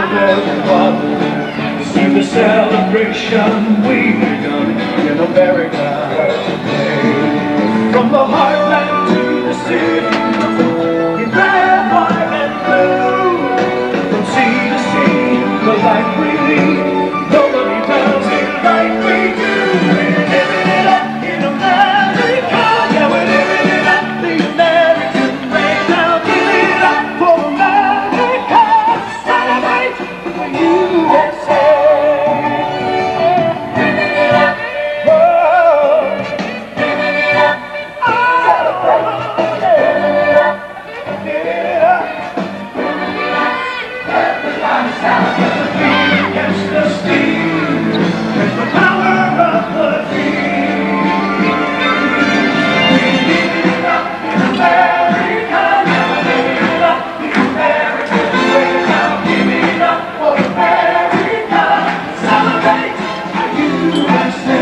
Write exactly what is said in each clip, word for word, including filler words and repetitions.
of everyone. See the celebration we've begun in America today. From the heartland to the city, in red, white, and blue. From sea to sea, the life we lead, nobody does it like we do. We're living it up in America, yeah, we're living it up, the American way. Now give it up for America, celebrate the U S A. Living it up, whoa, living it up, celebrate, living it up, living it up, everybody celebrate. The beat against the steam, there's the power of the dream. We live it up in America, now we're living it up the American way. Now give it up for America, celebrate the U S A.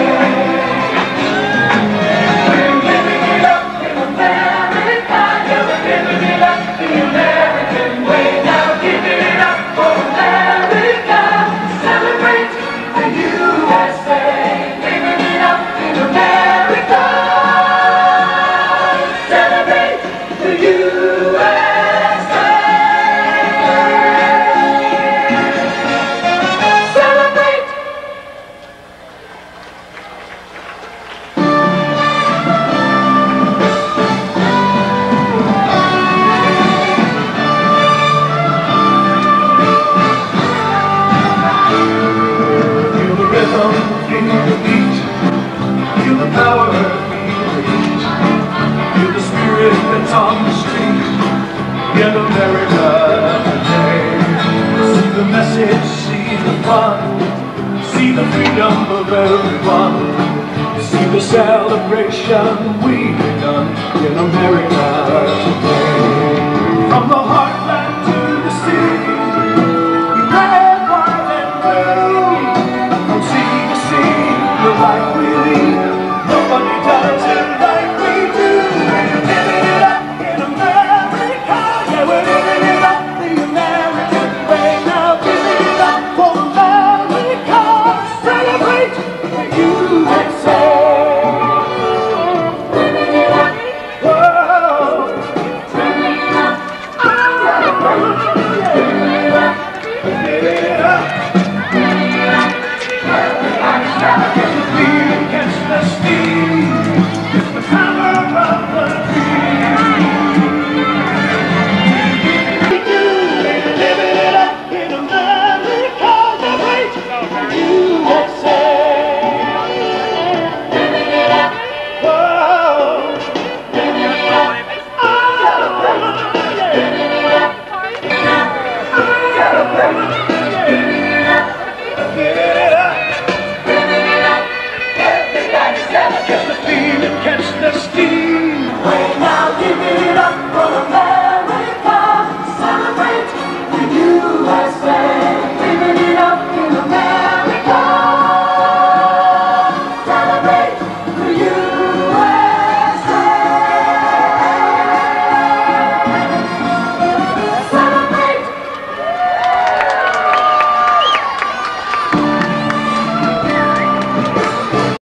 We're living it up in America, yeah, we're living it up the American way. Now give it up for America, celebrate the U S A. Living it up in America, celebrate the U S A. Celebrate. Feel the rhythm, feel the beat, feel the power, feel the heat, feel the spirit that's on the street in America today. See the message, see the fun, see the freedom of everyone. See the celebration we've begun in America today.